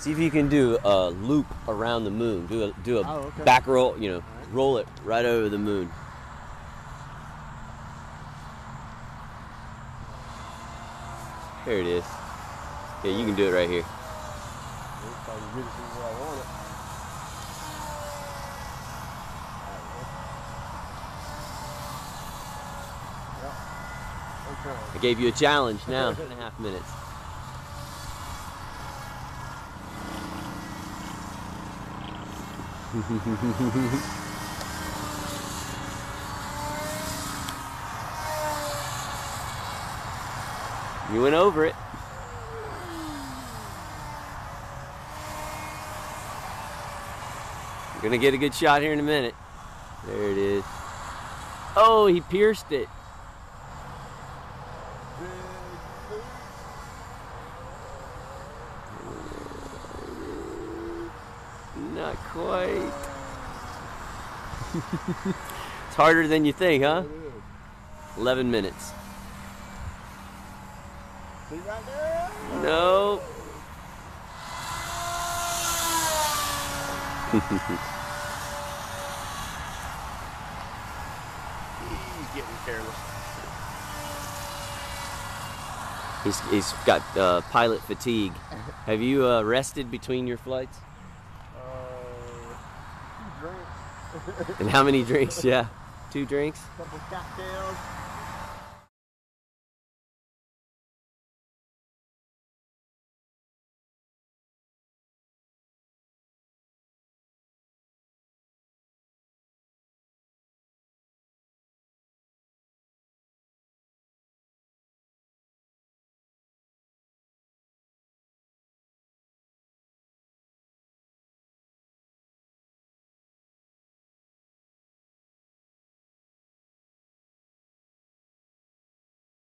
See if you can do a loop around the moon. Do a okay. back roll, you know, roll it right over the moon. There it is. Yeah, you can do it right here. I gave you a challenge now. 2.5 minutes. You went over it. You're gonna get a good shot here in a minute. There it is. Oh, he pierced it. Not quite. It's harder than you think, huh? 11 minutes. See right there? No. He's getting careless. He's got pilot fatigue. Have you rested between your flights? 2 drinks. And how many drinks? Yeah, 2 drinks. Couple cocktails.